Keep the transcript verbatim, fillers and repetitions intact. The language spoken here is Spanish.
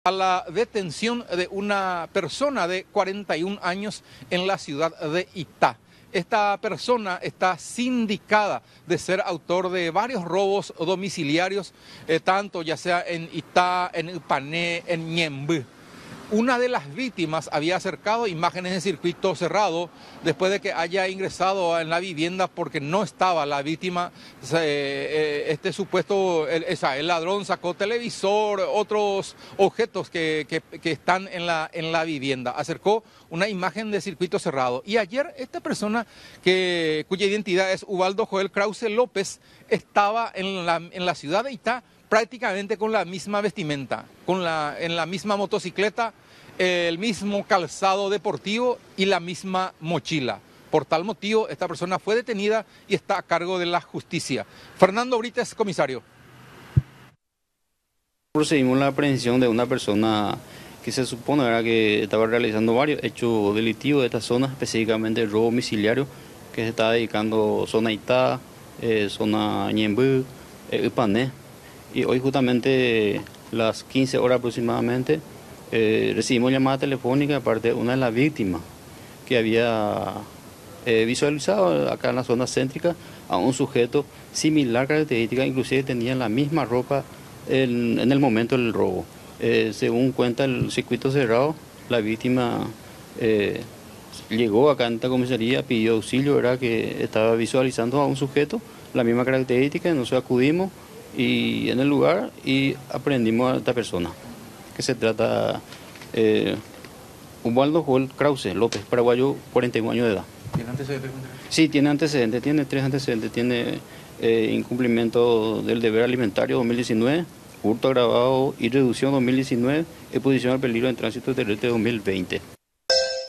A la detención de una persona de cuarenta y un años en la ciudad de Itá. Esta persona está sindicada de ser autor de varios robos domiciliarios, eh, tanto ya sea en Itá, en Ipané, en Ñemby. Una de las víctimas había acercado imágenes de circuito cerrado después de que haya ingresado en la vivienda porque no estaba la víctima. Este supuesto, el, el ladrón sacó televisor, otros objetos que, que, que están en la, en la vivienda. Acercó una imagen de circuito cerrado. Y ayer esta persona, que, cuya identidad es Ubaldo Joel Krause López, estaba en la, en la ciudad de Itá prácticamente con la misma vestimenta, con la, en la misma motocicleta, el mismo calzado deportivo y la misma mochila. Por tal motivo, esta persona fue detenida y está a cargo de la justicia. Fernando Brites, comisario. Procedimos a la aprehensión de una persona que se supone ¿verdad? que estaba realizando varios hechos delictivos de esta zona, específicamente el robo domiciliario, que se está dedicando zona Itá, eh, zona Ñemby, eh, Ipané. Y hoy justamente las quince horas aproximadamente eh, recibimos llamada telefónica de parte de una de las víctimas que había eh, visualizado acá en la zona céntrica a un sujeto similar característica, inclusive tenía la misma ropa en, en el momento del robo. Eh, según cuenta el circuito cerrado, la víctima eh, llegó acá en esta comisaría, pidió auxilio, ¿verdad? Que estaba visualizando a un sujeto, la misma característica, nosotros acudimos y en el lugar y aprendimos a esta persona, que se trata eh, Ubaldo Joel Krause López, paraguayo, cuarenta y un años de edad. ¿Tiene antecedentes? Sí, tiene antecedentes, tiene tres antecedentes, tiene eh, incumplimiento del deber alimentario dos mil diecinueve, hurto agravado y reducción dos mil diecinueve, exposición al peligro en tránsito terrestre dos mil veinte.